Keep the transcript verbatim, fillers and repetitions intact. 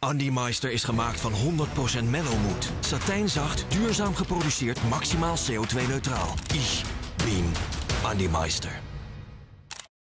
Andy Meister is gemaakt van honderd procent mellowmoed. Satijnzacht, duurzaam geproduceerd, maximaal C O twee neutraal. Ich bin Andy Meister.